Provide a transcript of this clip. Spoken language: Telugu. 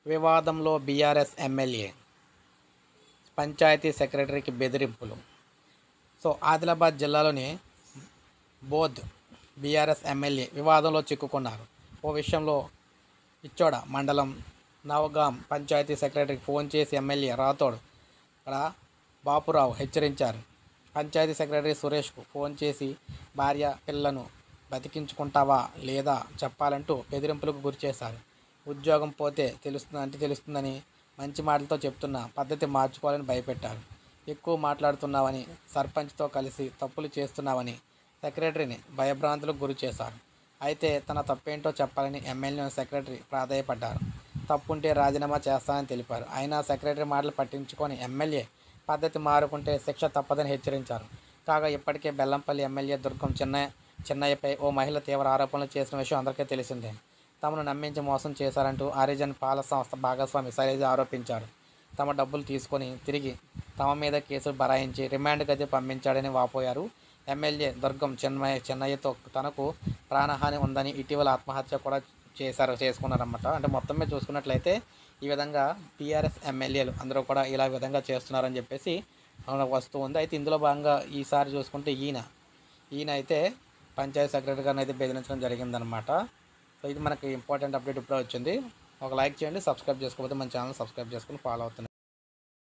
వివాదంలో బీఆర్ఎస్ ఎమ్మెల్యే, పంచాయతీ సెక్రటరీకి బెదిరింపులు. ఆదిలాబాద్ జిల్లాలోని బోధ్ బీఆర్ఎస్ ఎమ్మెల్యే వివాదంలో చిక్కుకున్నారు. ఓ విషయంలో ఇచ్చోడ మండలం నవగాం పంచాయతీ సెక్రటరీకి ఫోన్ చేసి ఎమ్మెల్యే రాథోడ్ బాపురావు హెచ్చరించారు. పంచాయతీ సెక్రటరీ సురేష్కు ఫోన్ చేసి భార్య పిల్లను బతికించుకుంటావా లేదా చెప్పాలంటూ బెదిరింపులకు గురిచేశారు. ఉద్యోగం పోతే తెలుస్తుందని మంచి మాటలతో చెప్తున్న పద్ధతి మార్చుకోవాలని భయపెట్టారు. ఎక్కువ మాట్లాడుతున్నావని, సర్పంచ్తో కలిసి తప్పులు చేస్తున్నావని సెక్రటరీని భయభ్రాంతులకు గురి చేశారు. అయితే తన తప్పేంటో చెప్పాలని ఎమ్మెల్యేను సెక్రటరీ ప్రాధేయపడ్డారు. తప్పుంటే రాజీనామా చేస్తానని తెలిపారు. అయినా సెక్రటరీ మాటలు పట్టించుకొని ఎమ్మెల్యే పద్ధతి మారుకుంటే శిక్ష తప్పదని హెచ్చరించారు. కాగా ఇప్పటికే బెల్లంపల్లి ఎమ్మెల్యే దుర్గం చిన్నయ్యపై ఓ మహిళ తీవ్ర ఆరోపణలు చేసిన విషయం అందరికీ తెలిసిందే. తమను నమ్మించి మోసం చేశారంటూ ఆరిజన్ పాల సంస్థ భాగస్వామి శైలజ ఆరోపించారు. తమ డబ్బులు తీసుకొని తిరిగి తమ మీద కేసులు బరాయించి రిమాండ్ గది పంపించాడని వాపోయారు. ఎమ్మెల్యే దుర్గం చిన్నయ్యతో తనకు ప్రాణహాని ఉందని ఇటీవల ఆత్మహత్య కూడా చేసుకున్నారన్నమాట. అంటే మొత్తం మీద చూసుకున్నట్లయితే ఈ విధంగా టీఆర్ఎస్ ఎమ్మెల్యేలు అందరూ కూడా ఇలా విధంగా చేస్తున్నారని చెప్పేసి వస్తూ ఉంది. అయితే ఇందులో భాగంగా ఈసారి చూసుకుంటే ఈయన అయితే పంచాయతీ సెక్రటరీ గారిని అయితే బెదిరించడం జరిగిందనమాట. ఇది మనకి ఇంపార్టెంట్ అప్డేట్ ఇప్పుడే వచ్చింది. ఒక లైక్ చేయండి, సబ్స్క్రైబ్ చేసుకోకపోతే మన ఛానల్ సబ్స్క్రైబ్ చేసుకుని ఫాలో అవుతుంది.